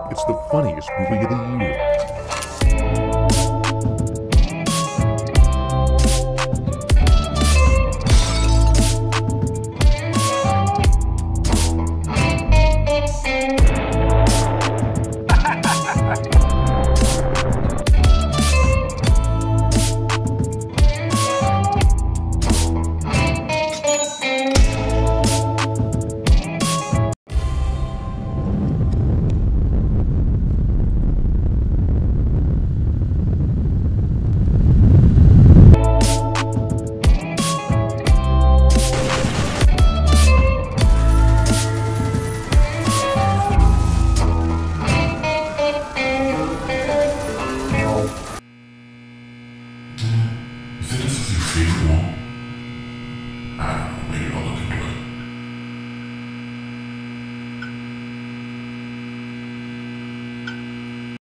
It's the funniest movie of the year. This is your favorite one?